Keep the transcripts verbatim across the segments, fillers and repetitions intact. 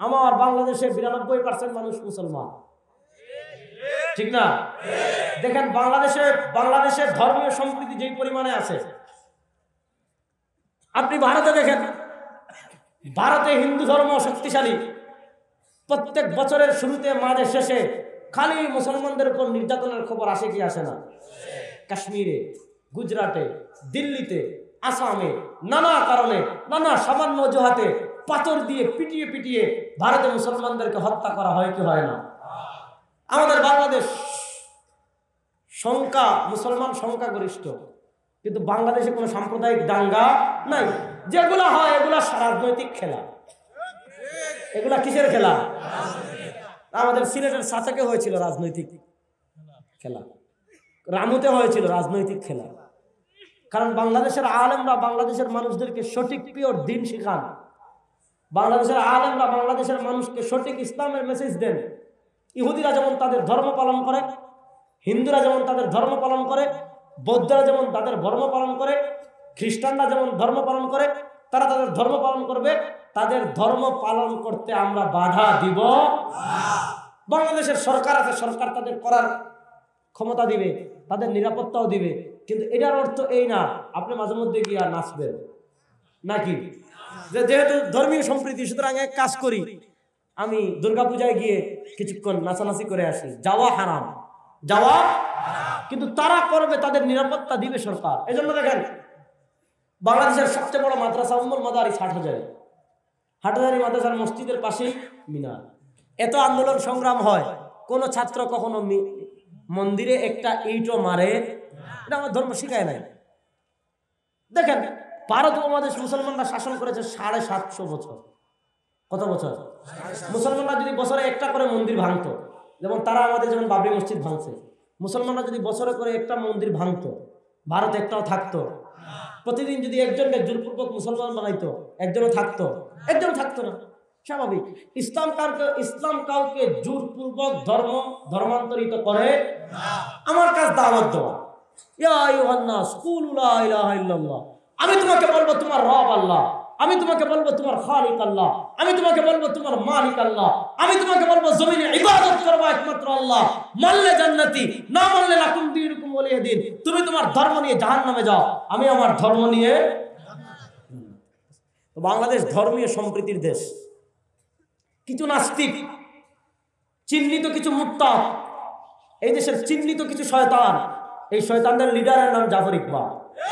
আমার বাংলাদেশে বিরানব্বই পার্সেন্ট মানুষ মুসলমান, ঠিক না? দেখেন বাংলাদেশে বাংলাদেশের ধর্মীয় সম্প্রীতি যেই পরিমাণে আছে, আপনি ভারতে দেখেন, ভারতে হিন্দু ধর্ম শক্তিশালী। প্রত্যেক বছরের শুরুতে মাঝে শেষে খালি মুসলমানদের উপর নির্যাতনের খবর আসে কি আসে না? কাশ্মীরে, গুজরাটে, দিল্লিতে, আসামে নানা কারণে নানা সামান্য অজুহাতে পাথর দিয়ে পিটিয়ে পিটিয়ে ভারতে মুসলমানদেরকে হত্যা করা হয় কি হয় না? আমাদের বাংলাদেশ সংখ্যা মুসলমান সংখ্যাগরিষ্ঠ, কিন্তু বাংলাদেশে কোনো সাম্প্রদায়িক দাঙ্গা নাই। যেগুলা হয় এগুলা রাজনৈতিক খেলা। এগুলা কিসের খেলা? আমাদের সিলেটের সাথে হয়েছিল রাজনৈতিক খেলা, রামুতে হয়েছিল রাজনৈতিক খেলা। কারণ বাংলাদেশের আলেমরা বাংলাদেশের মানুষদেরকে সঠিক পিওর দিন শেখান, বাংলাদেশের আলেমরা বাংলাদেশের মানুষকে সঠিক ইসলামের মেসেজ দেন। ইহুদিরা যেমন তাদের ধর্ম পালন করে, হিন্দুরা যেমন তাদের ধর্ম পালন করে, বৌদ্ধরা যেমন তাদের ধর্ম পালন করে, খ্রিস্টানরা যেমন ধর্ম পালন করে, তারা তাদের ধর্ম পালন করবে। তাদের ধর্ম পালন করতে আমরা বাধা দিব। বাংলাদেশের সরকার আছে, সরকার তাদের করার ক্ষমতা দিবে, তাদের নিরাপত্তাও দিবে, কিন্তু এটার অর্থ এই না আপনি মাঝে মধ্যে গিয়া নাচবেন নাকি। যেহেতু ধর্মীয় সম্প্রীতি, সুতরাং এক কাজ করি, আমি দুর্গাপূজায় গিয়ে কিছুক্ষণ নাচানাচি করে আসি, যাওয়া হারাম, যাওয়া। কিন্তু তারা করবে, তাদের নিরাপত্তা দিবে সরকার। এই জন্য দেখেন বাংলাদেশের সবচেয়ে বড় মাদ্রাসা উম্মুল মাদারিস হাটহাজারী, হাটহাজারী মাদ্রাসার মসজিদের পাশেই মিনার। এত আন্দোলন সংগ্রাম হয়, কোন ছাত্র কখনো মন্দিরে একটা ইটও মারে, এটা আমার ধর্ম শিখায় নাই। দেখেন ভারত উপমহাদেশ মুসলমানরা শাসন করেছে সাড়ে সাতশো বছর। কত বছর? মুসলমানরা যদি বছরে একটা করে মন্দির ভাঙতো, যেমন তারা আমাদের যেমন বাবরি মসজিদ ভাঙছে, মুসলমানরা যদি বছরে করে একটা মন্দির ভাঙতো, ভারত একটাও থাকতো? প্রতিদিন যদি একজনকে জোরপূর্বক মুসলমান বানাইতো, একজনও থাকতো? একজন থাকতো না, স্বাভাবিক। ইসলাম কাউকে ইসলাম কাউকে জোরপূর্বক ধর্ম ধর্মান্তরিত করে। আমার কাছে দাওয়াত দেওয়া, ইয়া আইয়ুহান নাস কুলু লা ইলাহা ইল্লাল্লাহ, আমি তোমাকে বলবো তোমার রব আল্লাহ, আমি তোমাকে বলবো তোমার খালিক আল্লাহ, আমি তোমাকে বলবো তোমার মালিক আল্লাহ, আমি তোমাকে বলবো জমিনে ইবাদত করবা একমাত্র আল্লাহ, মানলে জান্নাতি, না মানলে লাকুম দীনুকুম ওয়ালিয়া দিন। তুমি তোমার ধর্ম নিয়ে জাহান্নামে যাও, আমি আমার ধর্ম নিয়ে। তো বাংলাদেশ ধর্মীয় সম্প্রীতির দেশ। কিছু নাস্তিক, চিহ্নিত কিছু মুরতাদ, এই দেশের চিহ্নিত কিছু শয়তান, এই শয়তানদের লিডারের নাম জাফর ইকবাল।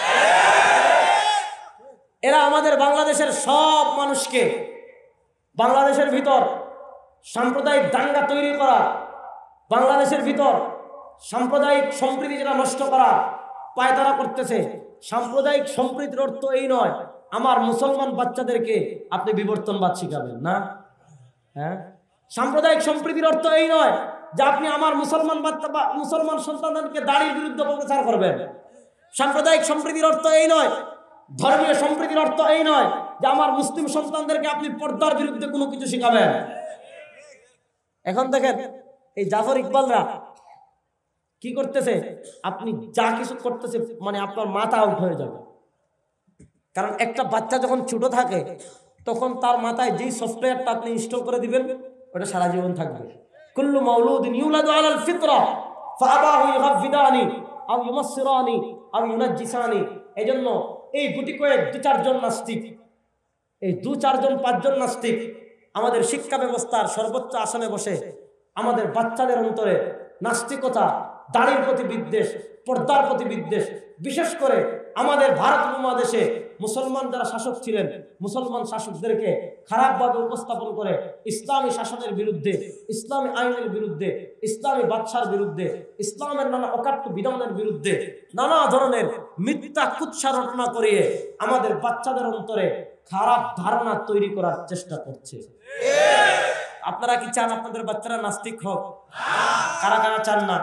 এরা আমাদের বাংলাদেশের সব মানুষকে বাংলাদেশের ভিতর সাম্প্রদায়িক দাঙ্গা তৈরি করা, বাংলাদেশের ভিতর সাম্প্রদায়িক সম্প্রীতি যেটা নষ্ট করা পায়তারা করতেছে। সাম্প্রদায়িক সম্প্রীতির অর্থ এই নয় আমার মুসলমান বাচ্চাদেরকে আপনি বিবর্তনবাদ শিখাবেন না। হ্যাঁ, সাম্প্রদায়িক সম্প্রীতির অর্থ এই নয় যে আপনি আমার মুসলমান বাচ্চা বা মুসলমান সন্তানদেরকে দাড়ির বিরুদ্ধে প্রচার করবেন। সাম্প্রদায়িক সম্প্রীতির অর্থ এই নয়, ধর্মীয় সম্প্রীতির অর্থ এই নয় যে আমার মুসলিম সন্তানদেরকে আপনি পর্দার বিরুদ্ধে কোনো কিছু শিখাবেন। এখন দেখেন এই জাফর ইকবালরা কি করতেছে, আপনি যা কিছু করতেছে মানে আপনার মাথা আউট হয়ে যাবে। কারণ একটা বাচ্চা যখন ছোট থাকে তখন তার মাথায় যেই সফটওয়্যারটা আপনি ইনস্টল করে দিবেন ওটা সারা জীবন থাকবে। কুল্লু মাউলুদিন ইউলাদু আলাল ফিতরা ফাআবাহু ইউগাফিদানি আও ইউমাসসিরানি আও ইউনাজ্জিসানি। এজন্য এই গুটি কয়েক দু চারজন নাস্তিক, এই দু চারজন পাঁচজন নাস্তিক আমাদের শিক্ষা ব্যবস্থার সর্বোচ্চ আসনে বসে আমাদের বাচ্চাদের অন্তরে নাস্তিকতা, দাড়ির প্রতি বিদ্বেষ, পর্দার প্রতি বিদ্বেষ, বিশেষ করে আমাদের ভারত উপমহাদেশে মুসলমান যারা শাসক ছিলেন মুসলমান শাসকদেরকে খারাপভাবে উপস্থাপন করে ইসলামী শাসনের বিরুদ্ধে, ইসলামী আইনের বিরুদ্ধে, ইসলামী বাদশার বিরুদ্ধে, ইসলামের নানা অকাট্য বিধানের বিরুদ্ধে নানা ধরনের মিথ্যা কুৎসা রটনা করিয়ে আমাদের বাচ্চাদের অন্তরে খারাপ ধারণা তৈরি করার চেষ্টা করছে। আপনারা কি চান আপনাদের বাচ্চারা নাস্তিক হোক? কারা কারা চান না?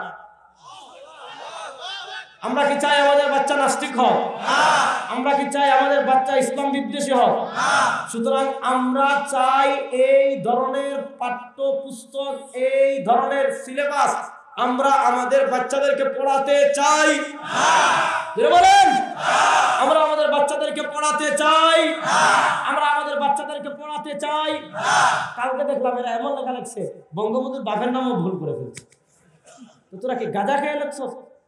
আমরা কি চাই আমাদের বাচ্চা নাস্তিক হোক? আমরা কি চাই আমাদের বাচ্চা ইসলাম বিদ্বেষী হোক? সুতরাং আমরা চাই এই ধরনের পাঠ্য পুস্তক, এই ধরনের সিলেবাস আমরা আমাদের বাচ্চাদেরকে পড়াতে চাই, বলেন আমরা আমাদের বাচ্চাদেরকে পড়াতে চাই, আমরা আমাদের বাচ্চাদেরকে পড়াতে চাই। কালকে দেখলাম এরা এমন লেখা লাগছে বঙ্গবন্ধুর বাপের নামও ভুল করে ফেলছে। তো তোরা কি গাঁজা খেয়ে লাগছ?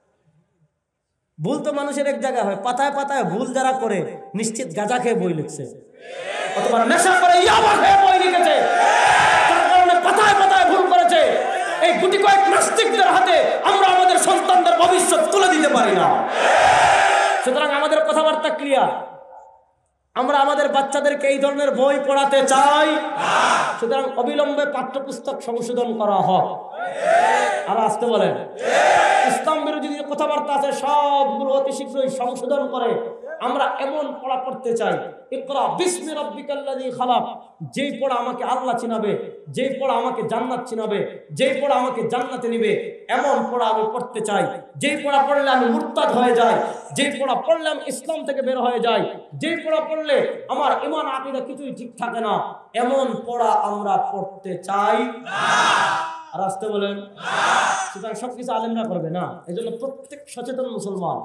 ভুল তো মানুষের এক জায়গায় হয়, পাতায় পাতায় ভুল যারা করে নিশ্চিত গাঁজা খেয়ে বই লিখছে, অথবা নেশা করে ইয়াবা খেয়ে বই লিখেছে, তার কারণে পাতায় পাতায় ভুল করেছে। এই গুটি কয়েক নাস্তিকদের হাতে আমরা আমাদের সন্তানদের ভবিষ্যৎ তুলে দিতে পারি না। সুতরাং আমাদের কথাবার্তা ক্লিয়ার, আমরা আমাদের বাচ্চাদেরকে এই ধরনের বই পড়াতে চাই। সুতরাং অবিলম্বে পাঠ্যপুস্তক সংশোধন করা হয়। আর আসতে বলেন ইসলাম বিরোধী যে কথাবার্তা আছে সবগুলো অতি শীঘ্রই সংশোধন করে আমরা এমন পড়া পড়তে চাই, ইকরা বিসমি রাব্বিকাল্লাযী খালাক, যেই পড়া আমাকে আল্লাহ চিনাবে, যেই পড়া আমাকে জান্নাত চিনাবে, যেই পড়া আমাকে জান্নাতে নিবে, এমন পড়া আমি পড়তে চাই। যেই পড়া পড়লে আমি মুরতাদ হয়ে যাই, যেই পড়া পড়লে আমি ইসলাম থেকে বের হয়ে যাই, যেই পড়া পড়লে আমার ঈমান আকীদা কিছুই ঠিক থাকে না, এমন পড়া আমরা পড়তে চাই না। আর আসতে বলেন সুতরাং সবকিছু আলেমরা করবে না। এই জন্য প্রত্যেক সচেতন মুসলমান,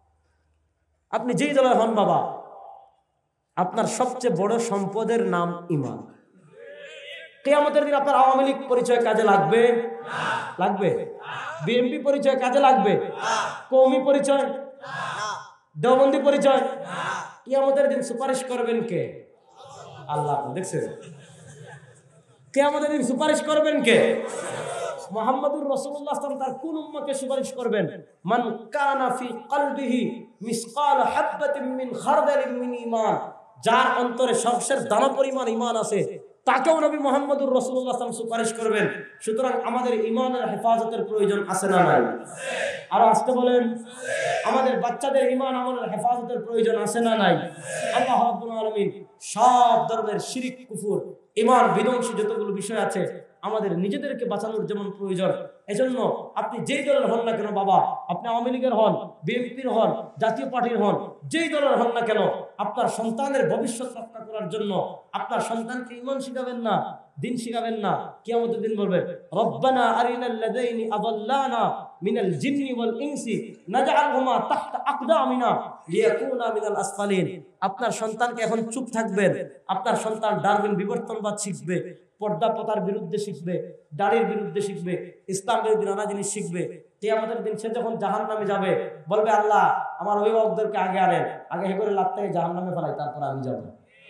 আপনি যেই দলের হন বাবা, আপনার সবচেয়ে বড় সম্পদের নাম ঈমান। কিয়ামতের দিন আপনার আওয়ামী লীগ পরিচয় কাজে লাগবে? লাগবে। বিএনপি পরিচয় কাজে লাগবে? কওমি পরিচয়, দেওবন্দি পরিচয়? কিয়ামতের দিন সুপারিশ করবেন কে? আল্লাহ। দেখছেন কিয়ামতের দিন সুপারিশ করবেন কে? মুহাম্মদুর রাসূলুল্লাহ সাল্লাল্লাহু আলাইহি ওয়াসাল্লাম তার কোন উম্মতকে সুপারিশ করবেন? মান কানা ফি কলবিহি মিসকাল হাববাতিন মিন খারদালিন মিন ঈমান, যার অন্তরে সবশেষ দানা পরিমাণ ঈমান আছে তাকেও নবী মুহাম্মদুর রাসূলুল্লাহ সাল্লাল্লাহু আলাইহি ওয়াসাল্লাম সুপারিশ করবেন। সুতরাং আমাদের ঈমানের হেফাজতের প্রয়োজন আছে না নাই? আর আসতে বলেন আমাদের বাচ্চাদের ঈমান আমলের হেফাজতের প্রয়োজন আছে না নাই? আল্লাহ রাব্বুল আলামিন সব ধরনের শিরক, কুফর, ঈমান বিধ্বংসী যতগুলো বিষয় আছে আমাদের নিজেদেরকে বাঁচানোর যেমন প্রয়োজন, এজন্য আপনি যেই দলের হন না কেন বাবা, আপনি আওয়ামী লীগের হন, বিএনপির হন, জাতীয় পার্টির হন, যেই দলের হন না কেন, আপনার সন্তানের ভবিষ্যৎ রক্ষা করার জন্য আপনার সন্তানকে ঈমান শিখাবেন না, দিন শিখাবেন না, কিয়ামতের দিন বলবে রব্বানা আরিনাল লাযাইনি আযাল্লানা মিনাল জিন্নি ওয়াল ইনসি নাজআলহুমা তাহতা আকদামিনা লিয়াকুনা মিনাল আসফালিন। আপনার সন্তানকে এখন চুপ থাকবেন, আপনার সন্তান ডারউইন বিবর্তনবাদ শিখবে, পর্দা প্রথার বিরুদ্ধে শিখবে, দাড়ির বিরুদ্ধে শিখবে, ইসলাম বিরোধী নানা জিনিস শিখবে। কিয়ামতের দিন সে যখন জাহান্নামে যাবে বলবে আল্লাহ আমার অভিভাবকদেরকে আগে আনেন, আগে হে করে লাত থেকে জাহান্নামে ফেলাই, তারপর আমি যাব।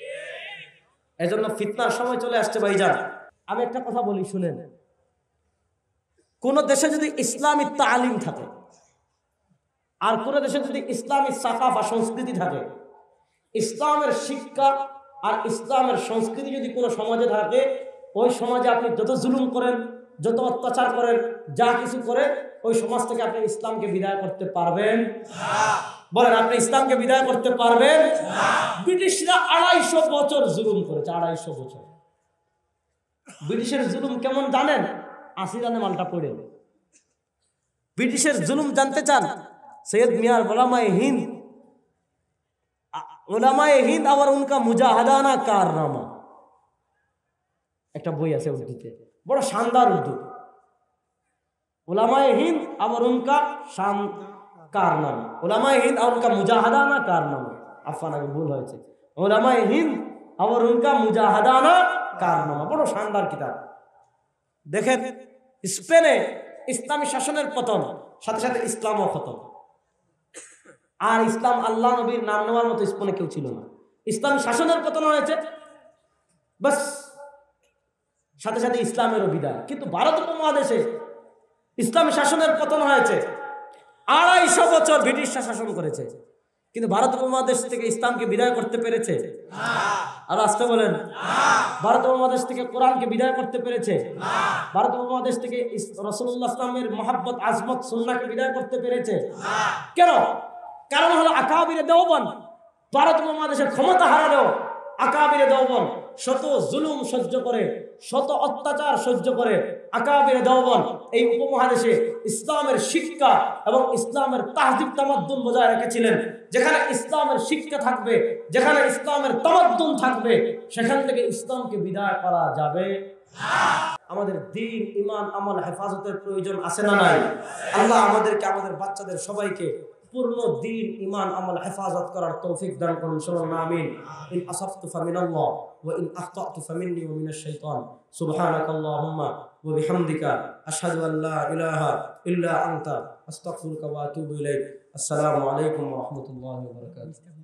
এই জন্য ফিতনার সময় চলে আসছে ভাইজান। আমি একটা কথা বলি শুনেন, কোন দেশে যদি ইসলামী তালিম থাকে আর কোন দেশে যদি ইসলামী সাকাফা সংস্কৃতি থাকে, ইসলামের শিক্ষা আর ইসলামের সংস্কৃতি যদি কোনো সমাজে থাকে, ওই সমাজে আপনি যত জুলুম করেন, যত অত্যাচার করেন, যা কিছু করে, ওই সমাজ থেকে আপনি ইসলামকে বিদায় করতে পারবেন না। বলেন আপনি ইসলামকে বিদায় করতে পারবেন না। ব্রিটিশরা আড়াইশো বছর জুলুম করেছে, আড়াইশো বছর। ব্রিটিশের জুলুম কেমন জানেন? আশি রানে মালটা পড়ে। ব্রিটিশের জুলুম জানতে চান? সৈয়দ মিয়ার ওলামায়ে হিন্দ, ওলামায়ে হিন্দ আর উনকা মুজাহাদানা কারনামা, একটা বই আছে উর্দুতে, বড় শানদার উর্দু। ওলামায়ে হিন্দ আর উনকা শান কারনামা, ওলামায়ে হিন্দ আর উনকা মুজাহাদানা কারনামা, আফান আগে ভুল হয়েছে, ওলামায়ে হিন্দ আর উনকা মুজাহাদানা কারনামা, বড় শানদার কিতাব। দেখেন স্পেনে ইসলামী শাসনের পতন, সাথে সাথে ইসলামও খতম। আর ইসলাম আল্লাহ নবীর নাম নেওয়ার মতো স্পেনে কেউ ছিল না। ইসলামী শাসনের পতন হয়েছে, বাস সাথে সাথে ইসলামেরও বিদায়। কিন্তু ভারত উপমহাদেশে ইসলামী শাসনের পতন হয়েছে, আড়াইশো বছর ব্রিটিশরা শাসন করেছে, কিন্তু ভারত উপমহাদেশ থেকে ইসলামকে বিদায় করতে পেরেছে? আর আসতে বলেন ভারত উপমহাদেশ থেকে কোরআনকে বিদায় করতে পেরেছে? ভারত উপমহাদেশ থেকে রাসূলুল্লাহ ইসলামের মহাব্বত, আজমত, সুন্নাহকে বিদায় করতে পেরেছে? কেন? কারণ হলো আকাবিরে দেওবন্দ ভারত উপমহাদেশের ক্ষমতা হারালেও আকাবিরে দেওবন্দ শত জুলুম সহ্য করে, শত অত্যাচার সহ্য করে আকাবিরে দেওবন্দ এই উপমহাদেশে ইসলামের শিক্ষা এবং ইসলামের তাহজিব তামাদ্দুন বজায় রেখেছিলেন। যেখানে ইসলামের শিক্ষা থাকবে, যেখানে ইসলামের তামাদ্দুন থাকবে, সেখান থেকে ইসলামকে বিদায় করা যাবে না। আমাদের দ্বীন, ঈমান, আমল, হেফাজতের প্রয়োজন আছে না নাই? আল্লাহ আমাদেরকে, আমাদের বাচ্চাদের সবাইকে পূর্ণ দ্বীন, ঈমান, আমল, হেফাজত করার তৌফিক দান করুন। শুনুন আমিন। ইন আসাফতু ফামিনাল্লাহ ওয়া ইন আখতাতু ফামিন্নি ওয়া মিনাশ শাইতান। সুবহানাকাল্লাহুম্মা ওয়া বিহামদিকা আশহাদু আল লা ইলাহা ইল্লা আনতা আস্তাগফিরুকা ওয়া আতুবু ইলাইক। আসসালামু আলাইকুম ওয়া রাহমাতুল্লাহি ওয়া বারাকাতুহু।